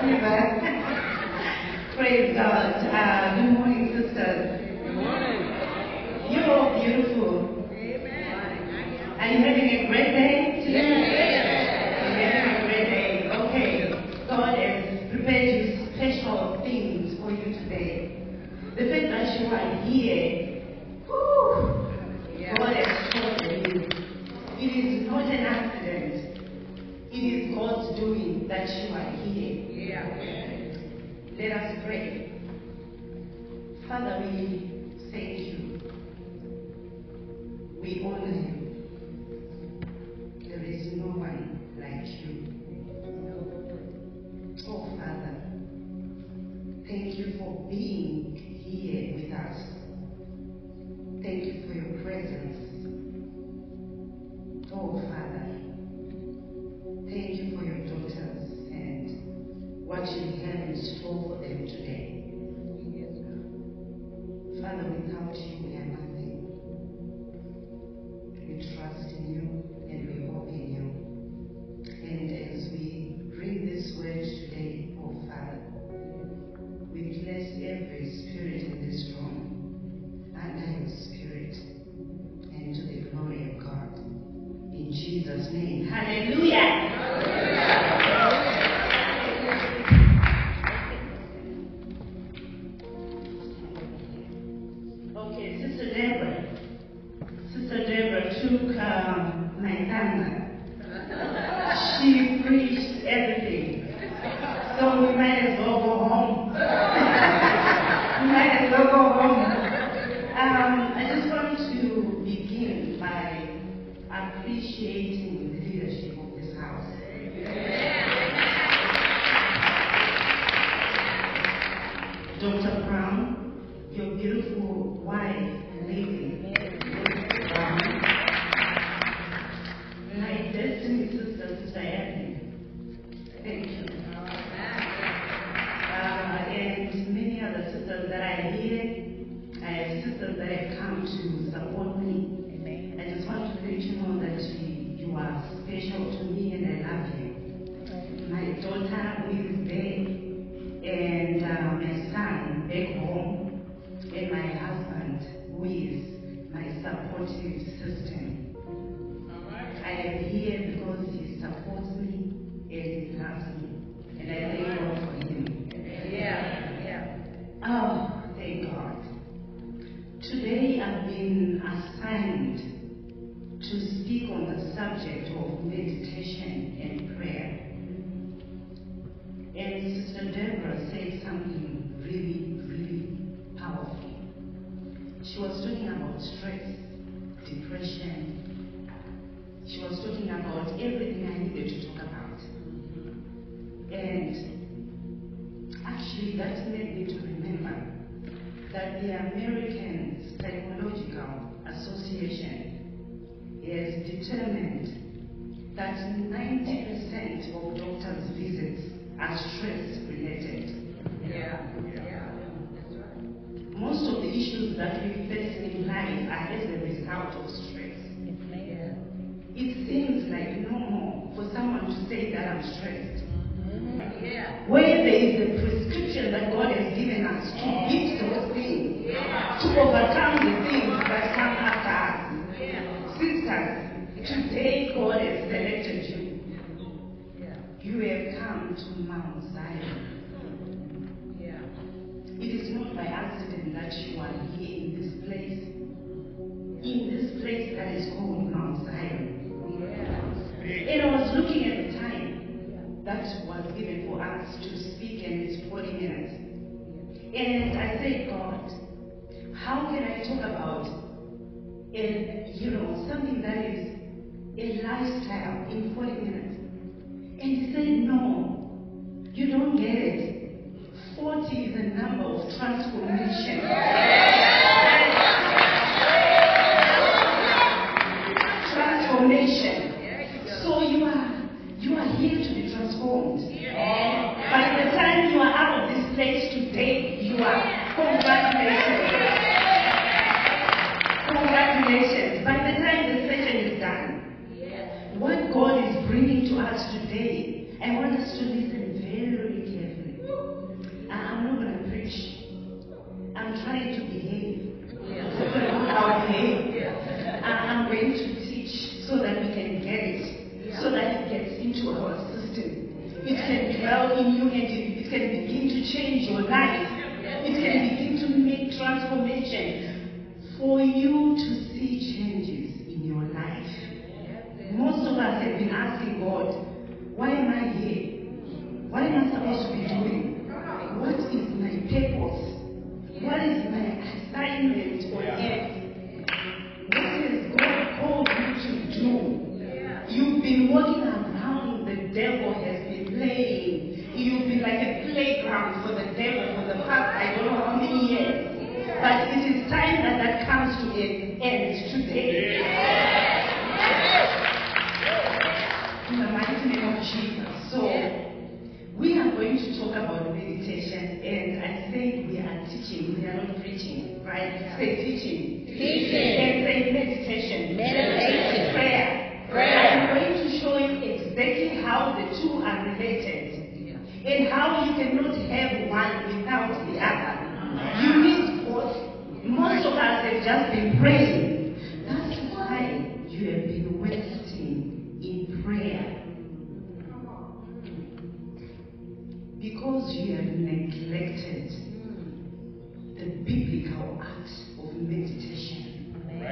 Praise God. Good morning, sisters. Good morning. You're all beautiful. Amen. Are you having a great day today? Yes. You're having a great day. Okay. God has prepared you special things for you today. The fact that you are here, whew, God has chosen you. It is not an accident. It is God's doing that you are here. Let us pray. Father, we thank you. We honor you. There is no one like you. Oh, Father, thank you for being here with us. Thank you for your presence. Oh, Father, thank you for your daughters and what you have in store for them today. Father, without you, we are nothing. We trust in you and we hope in you. And as we bring this word today, oh Father, we bless every spirit in this room under your spirit and to the glory of God. In Jesus' name, hallelujah! Okay, Sister Deborah took my thunder. She preached everything. So we might as well go home. I just want to begin by appreciating the leadership of this house. Dr. Brown, your beautiful wife, Lady Brown, my destiny sister, Sister Evelyn. Thank you. And many other sisters that are here. I have sisters that have come to support me. I just want to let you know that you are special to me and I love you. My daughter who is there, and my son back home, and my husband who is my supportive system. I am here because he supports me and he loves me. And I thank God for him. Oh, thank God. Today I've been assigned to speak on the subject of meditation and prayer. And Sister Deborah said something really, really powerful. She was talking about stress, depression. She was talking about everything I needed to talk about. And actually that made me to remember that the American Psychological Association has determined that 90% of doctors' visits are stress-related. Most of the issues that we face in life are as a result of stress. It seems like normal for someone to say that I'm stressed. Where there is a prescription that God has given us to beat those things, to overcome the things that come after us. Sisters, today God has selected you. You have come to Mount Zion. It is not by accident that you are here in this place. In this place that is called Mount Zion. And I was looking at the time that was given for us to speak, and it's 40 minutes. And I said, God, how can I talk about something that is a lifestyle in 40 minutes? And he said, no, you don't get it. 40 is a number of transformation. Transformation. So you are here to be transformed. By the time you are out of this place today, you are congratulations. Congratulations. By the time the session is done, what God is bringing to us today, I want us to listen very carefully. I'm not going to preach. I'm trying to behave. I'll behave. I'm going to teach so that we can get it, so that it gets into our system. It can dwell in you and it can begin to change your life. It can begin to make transformation for you to see changes in your life. Most of us have been asking God, why am I here? What am I supposed to be doing? What is my purpose? What is my assignment on earth? What has God called you to do? You've been walking around, the devil has been playing. You've been like a playground for the devil for the past I don't know how many years. But it is time that that comes to an end today. In the mighty name of Jesus. So, we are going to talk about meditation, and I say we are teaching, we are not preaching, right? Say teaching. Teaching. And say meditation. Meditation. Prayer. Prayer. I'm going to show you exactly how the two are related, and how you cannot have one without the other. You need both. Most of us have just been praying. That's why you have been wasting in prayer. Because you have neglected the biblical act of meditation.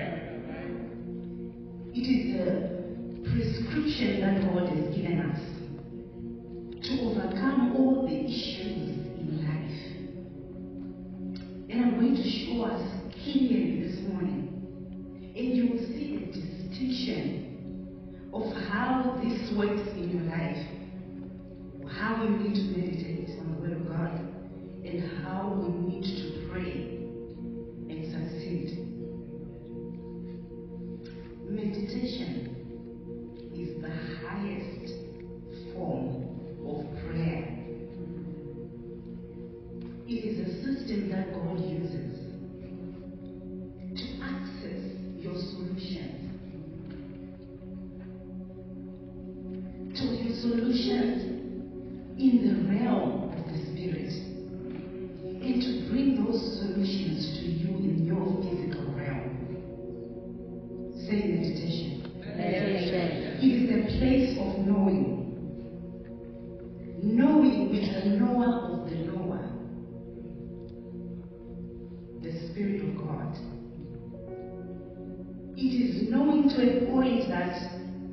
It is a prescription that God has given us to overcome all the issues in life. And I'm going to show us clearly this morning. And you will see a distinction of how this works in your life. How we need to meditate on the Word of God, and how we need to pray and succeed. Meditation is the highest form of prayer. It is a system that God uses to access your solutions. To your solutions in the realm of the Spirit, and to bring those solutions to you in your physical realm. Say meditation. Meditation. It is a place of knowing. Knowing with the knower of the knower. The Spirit of God. It is knowing to a point that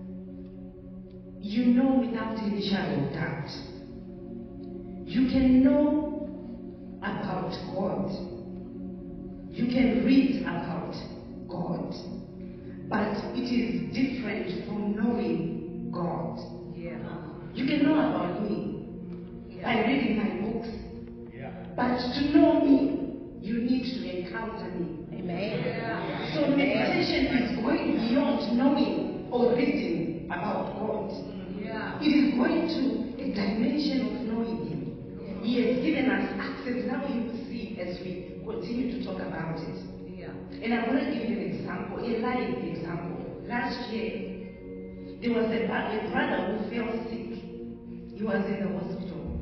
you know without any shadow of doubt. You can know about God. You can read about God. But it is different from knowing God. You can know about me by reading my books. But to know me, you need to encounter me. Amen. So meditation is going beyond knowing or reading about God. It is going to a dimension of knowing Him. He has given us access. Now you will see as we continue to talk about it. And I'm going to give you an example, a live example. Last year, there was a brother who fell sick. He was in the hospital.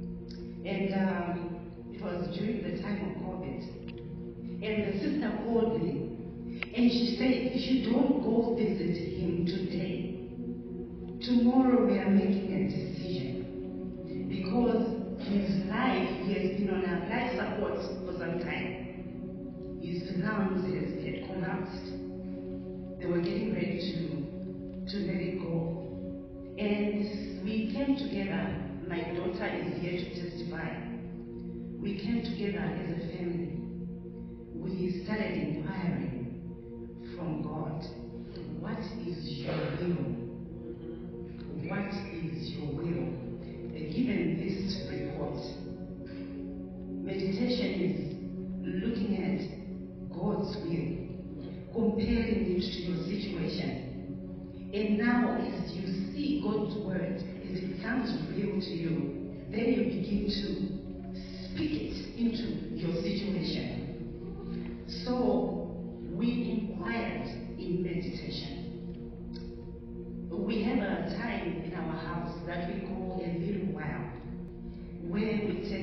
And it was during the time of COVID. And the sister called me. And she said, if you don't go visit him today, tomorrow we are making a decision. Because his life, he has been on a life support for some time. His lungs had collapsed. They were getting ready to let it go. And we came together. My daughter is here to testify. We came together as a family. We started inquiring from God, what is your will? What is your will? Given this report, meditation is looking at God's will, comparing it to your situation. And now as you see God's word, as it becomes real to you, then you begin to speak it into your situation. So we inquired in meditation. We have a time in our house that we call a little while, where we take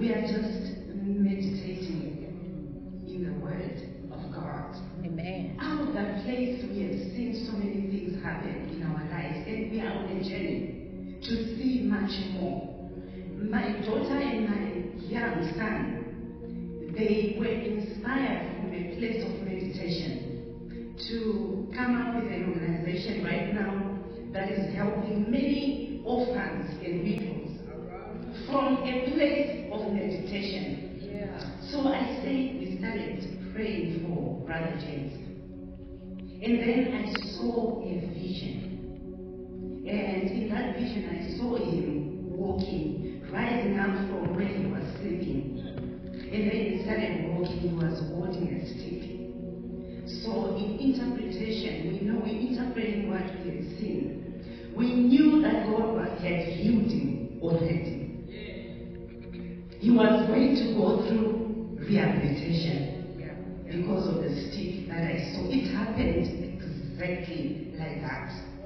we are just meditating in the Word of God. Amen. Out of that place, we have seen so many things happen in our lives, and we are on a journey to see much more. My daughter and my young son, they were inspired from a place of meditation to come up with an organization right now that is helping many orphans and widows from a place of meditation. So I say we started praying for Brother James. And then I saw a vision. And in that vision I saw him walking, rising up from where he was sleeping. And then he started walking, he was holding a stick. So in interpretation, we know we're interpreting what we had seen. We knew that God had healed him already. He was going to go through rehabilitation because of the stick that I saw. It happened exactly like that.